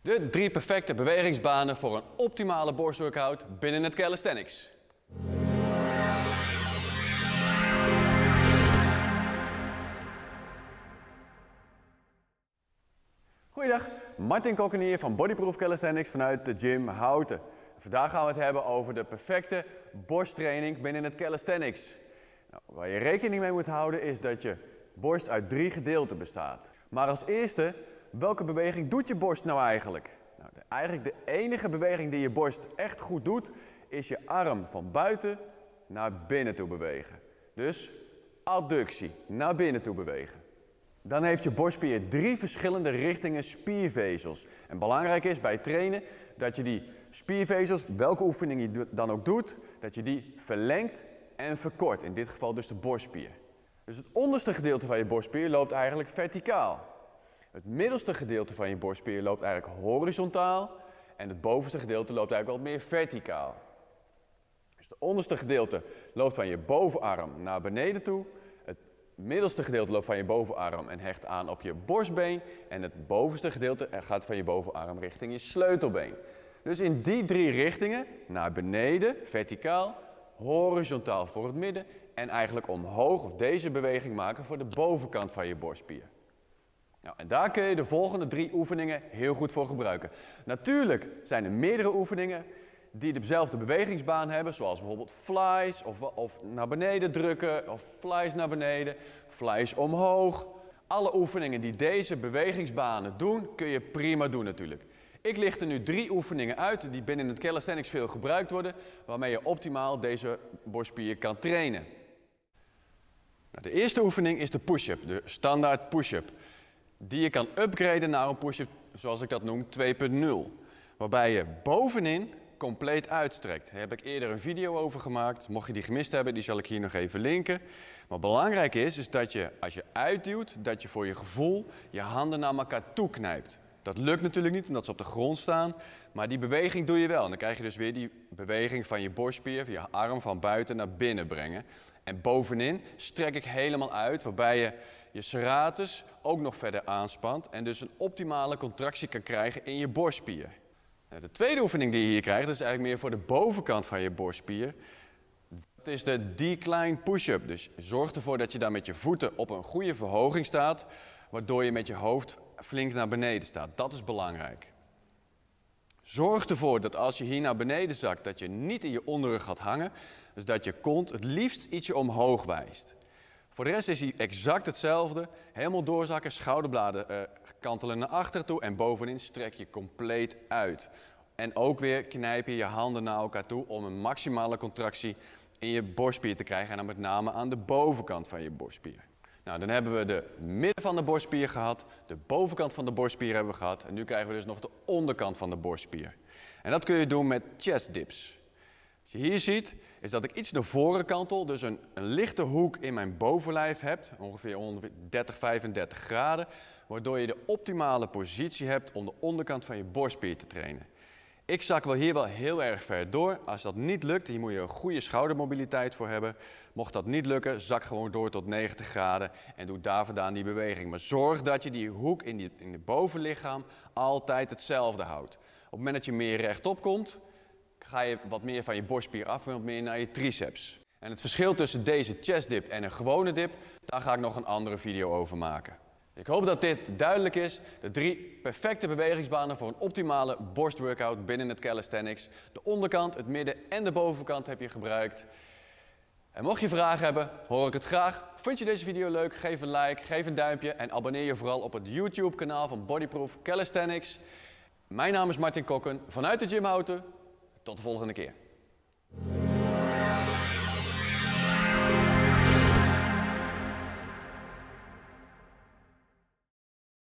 De 3 perfecte bewegingsbanen voor een optimale borstworkout binnen het calisthenics. Goeiedag, Martin Kokken hier van Bodyproof Calisthenics vanuit de gym Houten. Vandaag gaan we het hebben over de perfecte borsttraining binnen het calisthenics. Nou, waar je rekening mee moet houden is dat je borst uit 3 gedeelten bestaat. Maar als eerste, welke beweging doet je borst nou eigenlijk? Nou, eigenlijk de enige beweging die je borst echt goed doet, is je arm van buiten naar binnen toe bewegen. Dus adductie, naar binnen toe bewegen. Dan heeft je borstspier 3 verschillende richtingen spiervezels. En belangrijk is bij trainen dat je die spiervezels, welke oefening je dan ook doet, dat je die verlengt en verkort. In dit geval dus de borstspier. Dus het onderste gedeelte van je borstspier loopt eigenlijk verticaal. Het middelste gedeelte van je borstspier loopt eigenlijk horizontaal. En het bovenste gedeelte loopt eigenlijk wat meer verticaal. Dus het onderste gedeelte loopt van je bovenarm naar beneden toe. Het middelste gedeelte loopt van je bovenarm en hecht aan op je borstbeen. En het bovenste gedeelte gaat van je bovenarm richting je sleutelbeen. Dus in die 3 richtingen, naar beneden, verticaal, horizontaal voor het midden en eigenlijk omhoog of deze beweging maken voor de bovenkant van je borstspier. Nou, en daar kun je de volgende 3 oefeningen heel goed voor gebruiken. Natuurlijk zijn er meerdere oefeningen die dezelfde bewegingsbaan hebben, zoals bijvoorbeeld flies of naar beneden drukken of flies naar beneden, flies omhoog. Alle oefeningen die deze bewegingsbanen doen, kun je prima doen natuurlijk. Ik licht er nu 3 oefeningen uit die binnen het calisthenics veel gebruikt worden, waarmee je optimaal deze borstspier kan trainen. Nou, de eerste oefening is de push-up, de standaard push-up. Die je kan upgraden naar een push-up, zoals ik dat noem, 2.0. Waarbij je bovenin compleet uitstrekt. Daar heb ik eerder een video over gemaakt. Mocht je die gemist hebben, die zal ik hier nog even linken. Maar belangrijk is dat je, als je uitduwt, dat je voor je gevoel je handen naar elkaar toe knijpt. Dat lukt natuurlijk niet omdat ze op de grond staan, maar die beweging doe je wel. En dan krijg je dus weer die beweging van je borstspier, je arm van buiten naar binnen brengen. En bovenin strek ik helemaal uit, waarbij je je serratus ook nog verder aanspant en dus een optimale contractie kan krijgen in je borstspier. De tweede oefening die je hier krijgt, is eigenlijk meer voor de bovenkant van je borstspier. Dat is de decline push-up. Dus zorg ervoor dat je daar met je voeten op een goede verhoging staat, waardoor je met je hoofd flink naar beneden staat. Dat is belangrijk. Zorg ervoor dat als je hier naar beneden zakt, dat je niet in je onderrug gaat hangen. Dus dat je kont het liefst ietsje omhoog wijst. Voor de rest is hij exact hetzelfde. Helemaal doorzakken, schouderbladen kantelen naar achteren toe en bovenin strek je compleet uit. En ook weer knijp je je handen naar elkaar toe om een maximale contractie in je borstspier te krijgen. En dan met name aan de bovenkant van je borstspier. Nou, dan hebben we de midden van de borstspier gehad, de bovenkant van de borstspier hebben we gehad. En nu krijgen we dus nog de onderkant van de borstspier. En dat kun je doen met chest dips. Wat je hier ziet, is dat ik iets naar voren kantel, dus een lichte hoek in mijn bovenlijf heb, ongeveer 30, 35 graden, waardoor je de optimale positie hebt om de onderkant van je borstspier te trainen. Ik zak hier wel heel erg ver door. Als dat niet lukt, hier moet je een goede schoudermobiliteit voor hebben. Mocht dat niet lukken, zak gewoon door tot 90 graden en doe daar vandaan die beweging. Maar zorg dat je die hoek in het bovenlichaam altijd hetzelfde houdt. Op het moment dat je meer rechtop komt, ga je wat meer van je borstspier af en wat meer naar je triceps. En het verschil tussen deze chest dip en een gewone dip, daar ga ik nog een andere video over maken. Ik hoop dat dit duidelijk is. De 3 perfecte bewegingsbanen voor een optimale borstworkout binnen het calisthenics. De onderkant, het midden en de bovenkant heb je gebruikt. En mocht je vragen hebben, hoor ik het graag. Vind je deze video leuk? Geef een like, geef een duimpje en abonneer je vooral op het YouTube kanaal van Bodyproof Calisthenics. Mijn naam is Martin Kokken vanuit de gym Houten. Tot de volgende keer.